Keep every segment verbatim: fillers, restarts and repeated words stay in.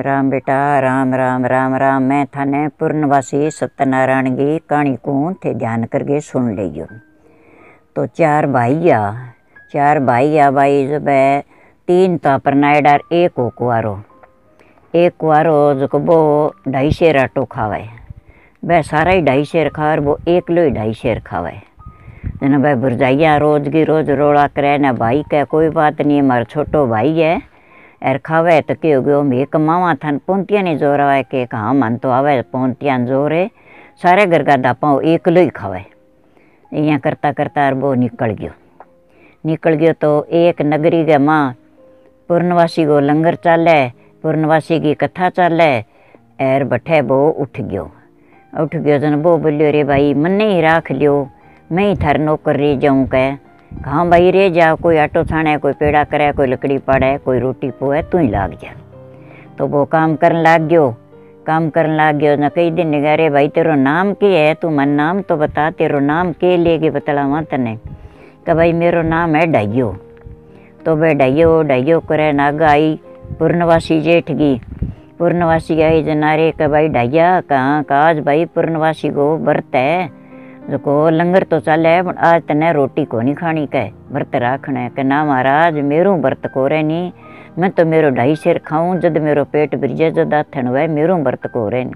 राम बेटा राम राम राम राम। मैं थाने पूर्णवासी सत्यनारायण की कहानी को थे ध्यान करके सुन लियो। तो चार भाई आ चार भाई आ भाई जब तीन तो परनायडार एक हो कुआरो एक कुआरो जो वो ढाई शेर आटो खावे वह सारा ही ढाई शेर खावे वो एक लो ही ढाई शेर खावे। जना भाई बुरजाइया रोज की रोज रोड़ा करे ना भाई कह कोई बात नहीं हमारा छोटो भाई है एर खावे तो क्यों गयो मैं कमावा थान पोंतिया नहीं जोर आवे के हाँ मन तो आवे पोंतिया जोर है सारे घर का दापा एक लो ही खावे। यहाँ करता करता वो निकल गयो निकल गयो तो एक नगरी के माँ पूर्णवासी को लंगर चाले पूर्णवासी की कथा चाले एर बठे वो उठ गयो उठ गयो जन वो बोलियो रे भाई मन्ने ही राख लियो मैं ही थार नौकर रह जाऊँ कह हाँ भाई रे जा कोई आटो छाने कोई पेड़ा करे कोई लकड़ी पाड़े कोई रोटी पोए तू ही लाग जा। तो वो काम करने लाग गयो काम करने लाग गयो न कई दिन निगा रे भाई तेरो नाम के है तू मन नाम तो बता तेरो नाम के लेके बतलावा तने कि भाई मेरो नाम है डाइयो। तो वह डाइयो डाइयो करे नाग आई पूर्णवासी जेठ की पूर्णवासी आई जनारे का भाई डाइया कहाँ काज भाई पूर्णवासी को व्रत है जो को लंगर तो चले है आज तने रोटी को नहीं खानी कह व्रत राखना है कि ना महाराज मेरो व्रत को रे नहीं मैं तो मेरो ढाई शेर खाऊं जद मेरो पेट बिरजे जद आथन हुए मेरो व्रत को रे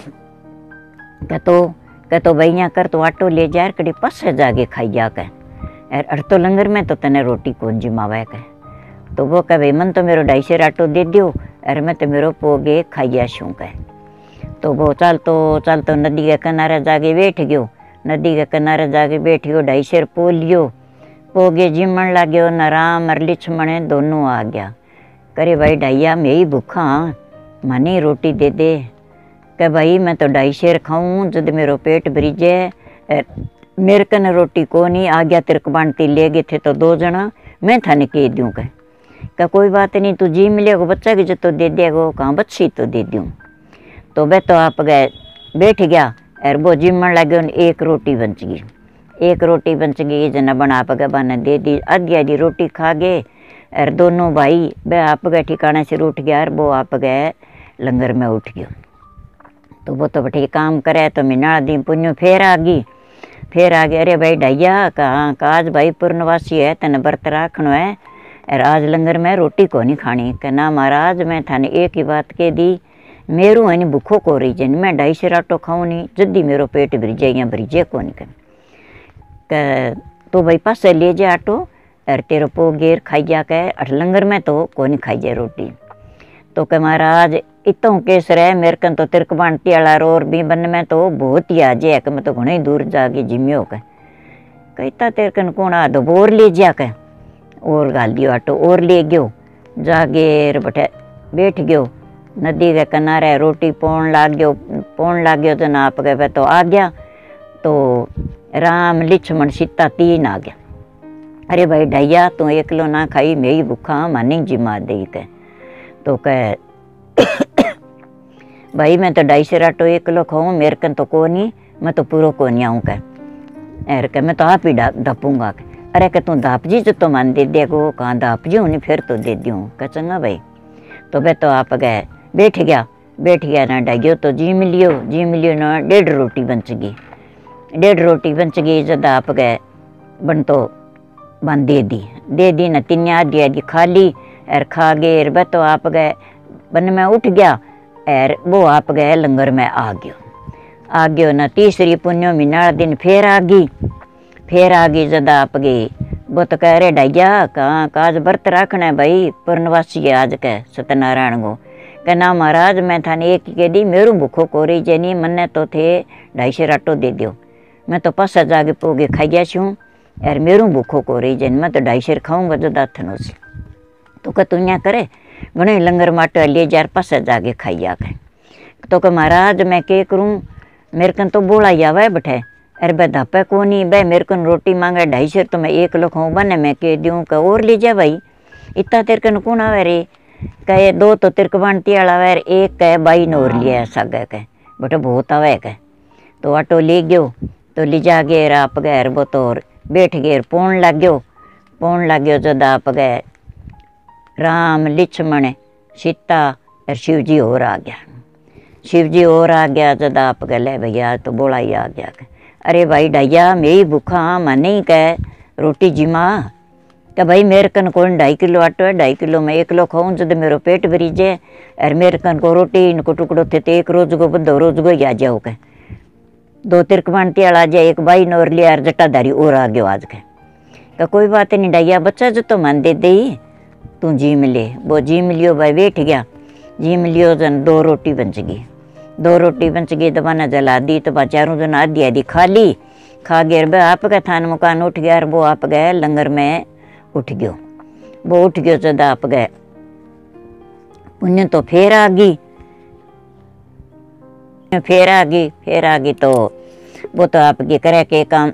कह तो कह तो भाई यहाँ कर तो आटो ले जा कड़ी पस जाके खाई जा कह अर तो लंगर में तो तने रोटी कौन जिमावे कह। तो वो कह भाई मन तो मेरो ढाई शेर आटो दे दियो अरे मैं तो मेरो पोगे खाइया शूँ कह। तो वो चल तो चल तो नदी के किनारे जाके बैठ गयो नदी के किनारे जाके बैठ गयो ढाई शेर पो लियो पोगे जिमन लाग्यो न राम और लक्ष्मण दोनों आ गया करे भाई ढाइया मैं ही भूखा मनी रोटी दे दे कह भाई मैं तो ढाई शेर खाऊं जद मेरो पेट भरीजे मेरे कन रोटी को नहीं आ गया तिरक बांटती ले गए थे तो दो जना मैं थाने कह दूँ कह का कोई बात नहीं तू जी मिलेगो बच्चा की जो तो दे देगो कहाँ बच्ची तो दे दूँ। तो वह तो आप गए बैठ गया और वो जिमन लगे एक रोटी बच गई एक रोटी बच गई जना बना आप गए बना दे दी आधी आधी रोटी खा गए और दोनों भाई वह आप गए ठिकाने से उठ गया और वो आप गए लंगर में उठ गयो। तो वो तो बैठे काम करे तो मिना दी पुण्य फिर आ गई फिर आ गया अरे भाई ढाइया कहाँ काज भाई पूर्णवासी है तेने व्रत राखनो है और आज लंगर में रोटी को नहीं खानी कि ना महाराज मैं थाने एक ही बात कह दी मेरो है नहीं भूखो को रही जन मैं ढाई शेर आटो खाऊँ नहीं जल्दी मेरो पेट भरीजे या भरीजे को नहीं कर तो भाई पास ले जा आटो और तेरो पो गेर खाई जा के अठ लंगर में तो को नहीं खाई जाए रोटी। तो कह महाराज इतों केसर है मेरे कन तो तिरक बांटती वाला और भी बन में तो बहुत ही आ जाए कि मैं तो घने दूर जाके जिम्यो कह कहता तेरे कन कौन आ दो बोर ले जा के और गाल दियो आटो और ले गयो जागे बठे बैठ गयो नदी के किनारे रोटी पौन लाग गयो पौन लाग गयो तो नाप गए तो आ गया। तो राम लक्ष्मण सीता तीन आ गया अरे भाई ढाइया तू एकलो ना खाई मैं ही भूखा मानी जिमा दे के। तो कह भाई मैं तो ढाई शेर आटो एकलो खाऊं मेरे कन तो को नहीं मैं तो पूरा को नहीं आऊँ कह एर कह मैं तो आप ही ढपूंगा अरे कह तू धाप जी जो तो मान दे देगो कहाँ धाप जी नहीं फिर तो दे दूँ कह चंगा भाई। तो वह तो आप गए बैठ गया बैठ गया ना ढाइयो तो जी मिलियो जी मिलियो ना डेढ़ रोटी बच गई डेढ़ रोटी बच गई जब आप गए बन तो बन दे दी दे दी न तीन आधी आधी खा ली और खा गए और तो आप गए बन में उठ गया और वो आप गए लंगर में आ गयो आ गयो न तीसरी पुण्यो मीना दिन फिर आ गई फिर आ गई जब आप गई वो तो कह रहे ढाइया कहाँ काज व्रत रखना है भाई पूर्णवासी है आज कह सत्यनारायण को कह ना महाराज मैं थाने एक कह दी मेरू भूखो को रही जनी मन्ने तो थे ढाई शेर आटो दे दियो मैं तो पास जाके पोगे खाई गया छूँ यार मेरू भूखो को रही जन मैं तो ढाई शेर खाऊंगा जो दाथन से। तो कह तू यहाँ करे घणे लंगर माटो ले जा पास जाके खाई आके। तो कह महाराज मैं के करूँ मेरे कन तो बोला आवे बैठे अरे भाई धापे को नहीं भाई मेरे को रोटी मांगे ढाई शेर तो मैं एक लो खाऊँ बने मैं कह दूँ कह और ले जा भाई इतना तेरे कन कौन आवे रे कहे दो तो तिरक बांटती वाला वे एक कह बाई ने और लिया सागे कह बटे बहुत आवे कह। तो आटो ले गयो तो ले जा गए आप गए वो तो बैठ गए पौन लग गयो पौन लग गयो जब आप गए राम लक्ष्मण सीता और शिव जी और आ गया। शिव जी और आ गया जब आप गले भैया तो बोला ही आ गया। अरे भाई ढाइया मैं ही भूखा मैं नहीं कह रोटी जिमा कि भाई मेरे कन कौन ढाई किलो आटो है, ढाई किलो मैं एक किलो खाऊं जब मेरा पेट भरी जाए और मेरे कन को रोटी इनको टुकड़ो थे तो एक रोज को बदो रोज को ही आ जाओ के दो तिरकमान त्याल आ जाए एक बाई नोर लिया और जटाधारी और आ गयो आज के का कोई बात नहीं ढाइया बच्चा जो तो मन दे दे तू जी मिले वो जी मिलियो भाई बैठ गया जी मिलियो जन दो रोटी बच गई दो रोटी बच गई तो बना जला दी तो चारों जन आधी आधी खा ली खा गए आप गए थान मकान उठ गया और वो आप गए लंगर में उठ गयो वो उठ गयो जब आप गए पुण्य तो फिर आ गई फिर आ गई फिर आ गई तो वो तो आपके करे के काम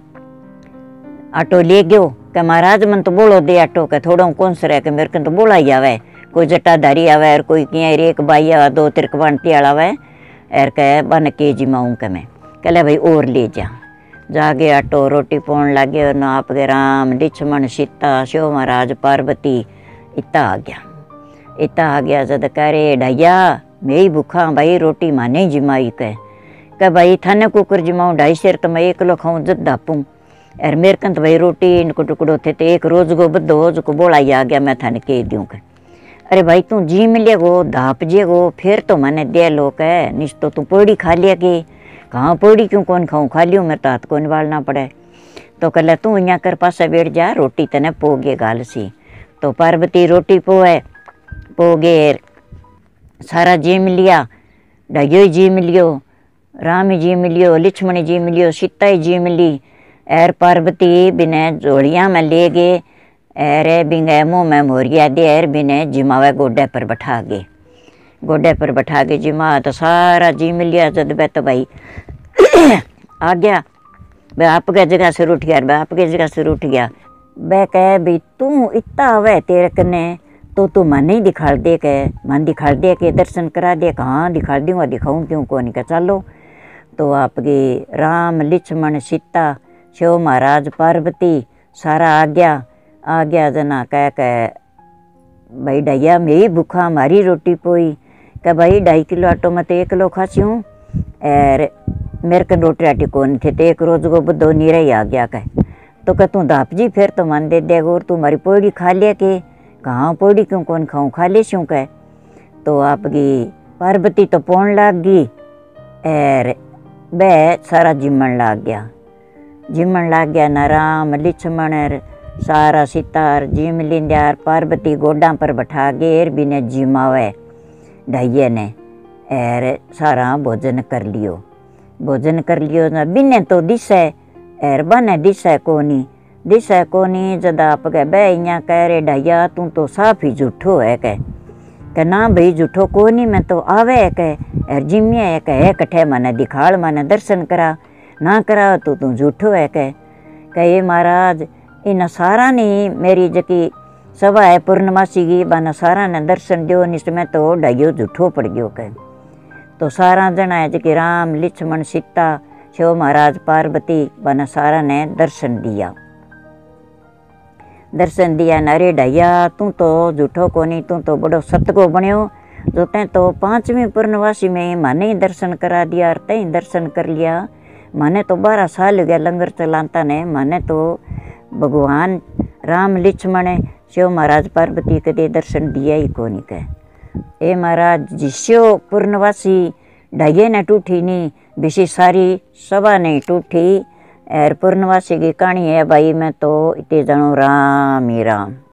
आटो ले गयो कि महाराज मन तो बोलो दे आटो के थोड़ा कौन से रह के मेरे को तो बोला ही आवे कोई जटाधारी आवे और कोई किया एक बाई आवा दो तिरकवान त्याल आवे और कह बन के जी माऊँ के मैं कहले भाई और ले जा जागे आटो रोटी पौन लगे और आप के राम लक्ष्मण सीता शिव महाराज पार्वती इतना आ गया इतना आ गया जद कह रे ढाइया मैं ही भूखा भाई रोटी माने जिमाई कह कह भाई थाने कुकर जिमाऊँ ढाई शेर तो मैं एक किलो खाऊँ जद दापूँ और मेरे कन तो भाई रोटी इनको टुकड़ो थे तो एक रोज को बदो रोज को बोला ही आ गया मैं थाने कह दूँ कह अरे भाई तू जी मिले गो धाप जे गो फिर तो मैंने दे लो कह निश तो तू पोड़ी खा लिया कि कहाँ पोड़ी क्यों कौन खाऊँ खा लियो मेरे तो हाथ को निवालना पड़े तो कहला तू यहाँ कर पासा बैठ जा रोटी तने पोगे गाल सी तो पार्वती रोटी पोए पोगे सारा जी मिलिया ढगियो जी मिलियो राम जी मिलियो लक्ष्मण जी मिलियो सीता जी मिली एर पार्वती बिने जोड़िया में ले गए एर बिंगे मुँह में मोरिया दे एर बिने जिमावे गोडे पर बैठा गए गोडे पर बैठा के जिमा तो सारा जी मिलिया जद बे तो भाई आ गया बे आपके जगह से उठ गया बे आपके जगह से उठ गया बे कह भाई तू इतना आवे तेरे कने तो तू मन ही दिखाड़ दे के मन दिखाड़ दे के दर्शन करा दे कहाँ दिखाड़ दूँगा दिखाऊँ क्यों कौन का चलो तो आपके राम लक्ष्मण सीता शिव महाराज पार्वती सारा आ गया आ गया जना कह कह भाई ढाइया मैं ही भूखा हमारी रोटी पोई कह भाई ढाई किलो आटो में तो एक किलो खासी हूँ और मेरे कन रोटी राटी कौन थे तो एक रोज को बुद्धो नीरा ही आ गया कह तो कह तू दाप जी फिर तो मन दे देगा और तू हमारी पोड़ी खा लिया के कहाँ पोड़ी क्यों कौन खाऊँ खा ले शूँ कह तो आपकी पार्वती तो पौन लाग गई और वह सारा जिमन लाग गया जिमन लाग गया न राम लक्ष्मण सारा सीतार जिम लिंदार पार्वती गोडा पर बैठा गेर बिने जिमावे ढाइये ने एर सारा भोजन कर लियो भोजन कर लियो न बिने तो दिशे एर बने दिशे कोनी दिशे कोनी जद आप कह बे इया कह रे ढाइया तू तो साफ ही झूठो है कह कह ना भाई झूठो कोनी मैं तो आवे है कह एर जिमिया है कह कठे मने दिखाड़ मने दर्शन करा ना करा तो तू झूठो है कह कह ये महाराज इन सारा ने मेरी जकी सभा है पूर्णमासी की बन सारा ने दर्शन दियो निसमें तो ढाइयो झूठो पड़ गयो कह तो सारा जना है जकी राम लक्ष्मण सीता शिव महाराज पार्वती बन सारा ने दर्शन दिया दर्शन दिया नरे ढाइया तू तो झूठो कोनी तू तो बड़ो सतगो बनियो जो तैं तो पांचवी पूर्णवासी में माने ही दर्शन करा दिया और तैं दर्शन कर लिया माने तो बारह साल हो गया लंगर चलाता ने माने तो भगवान राम लक्ष्मण शिव महाराज पार्वती कदे दर्शन दिया ही कोनी कह ए महाराज जिस्यो पूर्णवासी ढाइये ने टूटी नहीं बेसी सारी सभा नहीं टूटी और पूर्णवासी की कहानी है भाई मैं तो इतने जानो राम ही राम।